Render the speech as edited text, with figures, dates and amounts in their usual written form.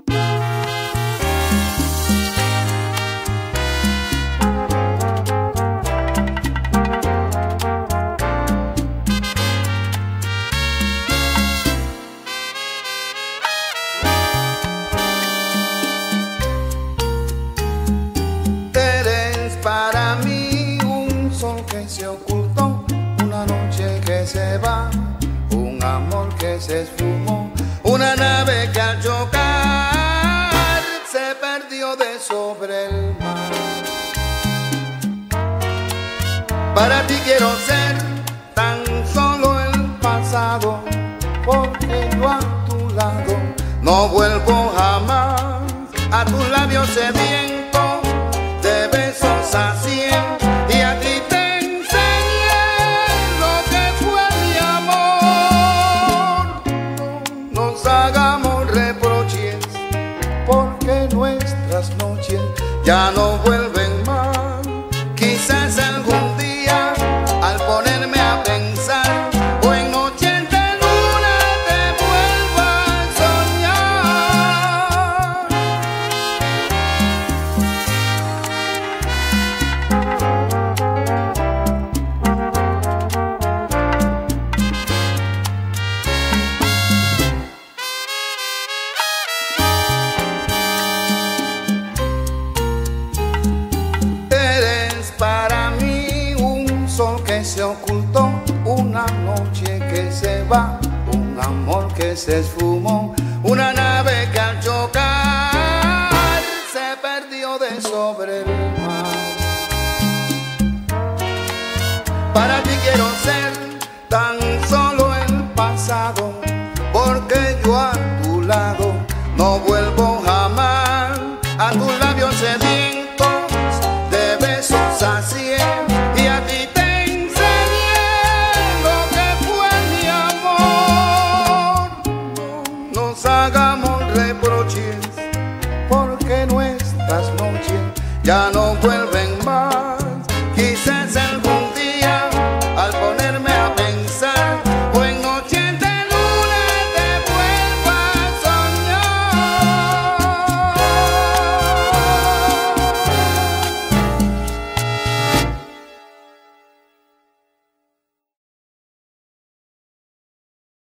Para mí un sol que se ocultó, una noche que se va, un amor que se esfumó, una nave que al chocar se perdió de sobre el mar. Para ti quiero ser tan solo el pasado, porque yo a tu lado no vuelvo jamás. A tus labios sedientos de besos a 100, y a ti te enseñé lo que fue mi amor. No nos hagamos reproches, porque nuestras noches ya no vuelven más. Quizás algún día, al ponerme a pensar, o en noches de luna te vuelva a soñar. Para mí un sol que se ocultó, una noche que se va, un amor que se esfumó,